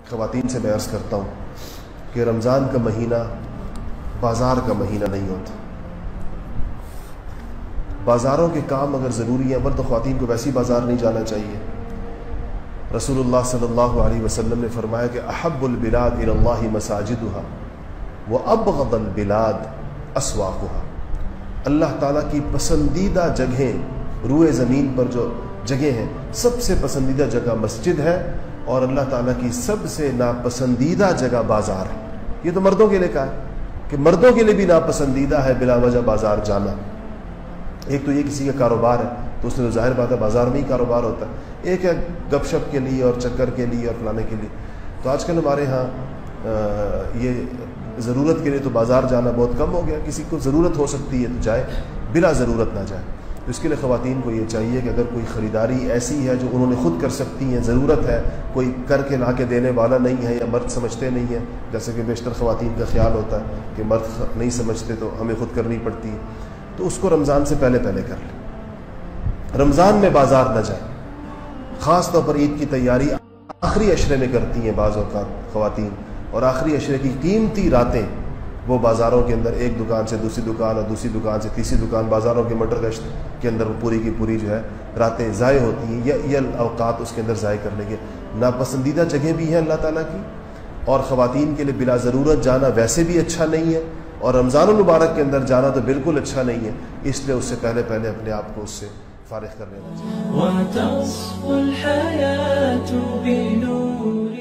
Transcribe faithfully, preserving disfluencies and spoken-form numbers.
ख़वातीन से मैं अर्ज़ करता हूँ कि रमज़ान का महीना बाज़ार का महीना नहीं होता। बाज़ारों के काम अगर ज़रूरी हैं, मर्द ख़वातीन को वैसे ही बाज़ार नहीं जाना चाहिए। रसूलुल्लाह सल्लल्लाहु अलैहि वसल्लम ने फरमाया कि अहब्बुल बिलाद इलल्लाहि मसाजिदुहा व अबग़दुल बिलाद अस्वाक़ुहा। अल्लाह ताला की पसंदीदा जगहें रूए ज़मीन पर जो जगह हैं, सबसे पसंदीदा जगह मस्जिद है और अल्लाह ताला की सबसे नापसंदीदा जगह बाज़ार है। ये तो मर्दों के लिए कहा है कि मर्दों के लिए भी नापसंदीदा है बिला वजह बाज़ार जाना। एक तो ये किसी का कारोबार है तो उसने तो जाहिर बात है बाज़ार में ही कारोबार होता है। एक है गपशप के लिए और चक्कर के लिए और फलाने के लिए। तो आजकल हमारे यहाँ ये ज़रूरत के लिए तो बाज़ार जाना बहुत कम हो गया। किसी को ज़रूरत हो सकती है तो जाए, बिला ज़रूरत ना जाए। तो इसके लिए ख़वातीन को ये चाहिए कि अगर कोई ख़रीदारी ऐसी है जो उन्होंने ख़ुद कर सकती हैं, ज़रूरत है, कोई करके ला के देने वाला नहीं है या मर्द समझते नहीं है, जैसे कि बेशतर ख़वातीन का ख्याल होता है कि मर्द नहीं समझते तो हमें ख़ुद करनी पड़ती है, तो उसको रमज़ान से पहले पहले कर लें। रमज़ान में बाज़ार न जाए। ख़ास तौर पर ईद की तैयारी आखिरी अशरे में करती हैं बाज़ औक़ात ख़वातीन, और आखिरी अशरे की कीमती रातें वो बाज़ारों के अंदर एक दुकान से दूसरी दुकान और दूसरी दुकान से तीसरी दुकान, बाज़ारों के मटर गश्त के अंदर वो पूरी की पूरी जो है रातें ज़ाय होती हैं। या ये अवकात उसके अंदर ज़ाय करने के नापसंदीदा जगह भी हैं अल्लाह ताला की, और ख़वातीन के लिए बिला ज़रूरत जाना वैसे भी अच्छा नहीं है, और रमज़ान मुबारक के अंदर जाना तो बिल्कुल अच्छा नहीं है। इसलिए उससे पहले पहले अपने आप को उससे फारिग कर लेना चाहिए।